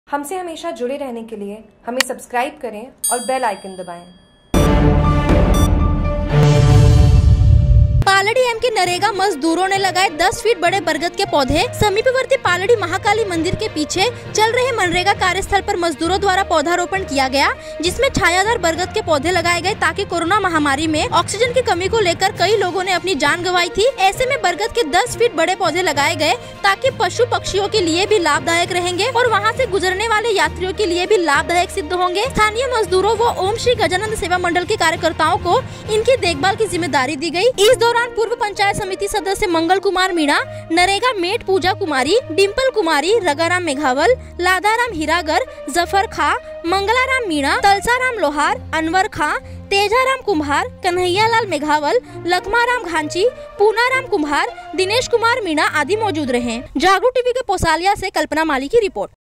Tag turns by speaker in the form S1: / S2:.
S1: हमसे हमेशा जुड़े रहने के लिए हमें सब्सक्राइब करें और बेल आइकन दबाएं।
S2: पालड़ी एम के नरेगा मजदूरों ने लगाए 10 फीट बड़े बरगद के पौधे। समीपवर्ती पालड़ी महाकाली मंदिर के पीछे चल रहे मनरेगा कार्यस्थल पर मजदूरों द्वारा पौधारोपण किया गया, जिसमें छायादार बरगद के पौधे लगाए गए ताकि कोरोना महामारी में ऑक्सीजन की कमी को लेकर कई लोगों ने अपनी जान गंवाई थी। ऐसे में बरगद के 10 फीट बड़े पौधे लगाए गए ताकि पशु पक्षियों के लिए भी लाभदायक रहेंगे और वहाँ से गुजरने वाले यात्रियों के लिए भी लाभदायक सिद्ध होंगे। स्थानीय मजदूरों व ओम श्री गजानंद सेवा मंडल के कार्यकर्ताओं को इनकी देखभाल की जिम्मेदारी दी गयी। इस दौरान पूर्व पंचायत समिति सदस्य मंगल कुमार मीणा, नरेगा मेट पूजा कुमारी, डिम्पल कुमारी, रगाराम मेघावल, लादाराम हीरागर, जफर खां, मंगलाराम मीणा, तलसाराम लोहार, अनवर खां, तेजाराम कुम्हार, कन्हैयालाल मेघावल, लखमाराम घांची, पूनाराम कुम्हार, दिनेश कुमार मीणा आदि मौजूद रहे। जागरूक टीवी के पोसालिया से कल्पना माली की रिपोर्ट।